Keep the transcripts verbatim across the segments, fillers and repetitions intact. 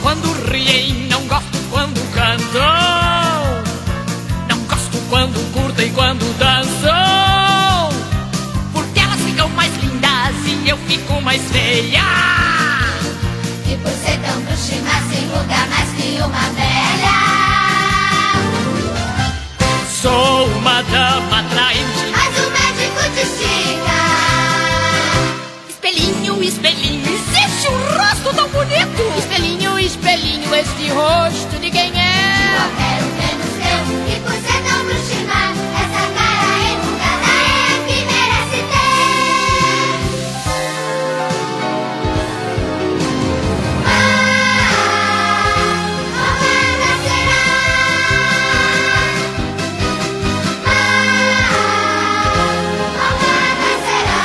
quando riem, não gosto quando cantam. Não gosto quando curtem e quando dançam, porque elas ficam mais lindas e eu fico mais feia. E por ser tão bruxima, sem lugar mais que uma velha. Sou uma dama atraente, Mas o médico te estica. espelhinho, espelhinho, existe um rosto tão bonito. Espelhinho, espelhinho, este rosto de quem é? Qualquer um menos eu. E por ser tão bruxima, essa cara enrugada é a que merece ter. Ah, amada será. Ah, amada será.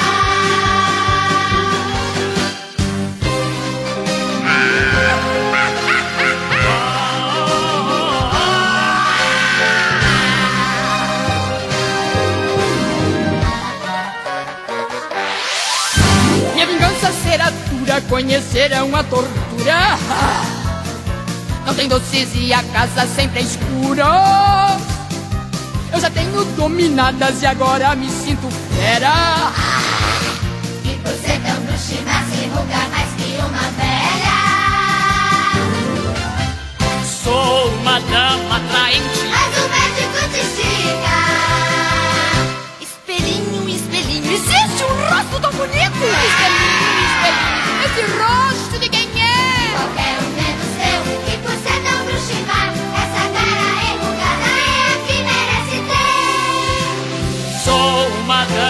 Minha vingança será dura, conhecerão a tortura. Não tem doces e a casa sempre é escura. Eu já tenho dominadas e agora me sinto fera. E por ser tão bruxima, sem rugar mais que uma velha. Sou uma dama atraente, Mas o médico te estica. espelhinho, espelhinho, existe um rosto tão bonito. Espelhinho, espelhinho, esse rosto de quem é? Qualquer um menos eu. E por ser tão bruxima, essa cara enrugada é a que merece ter. Sou uma dama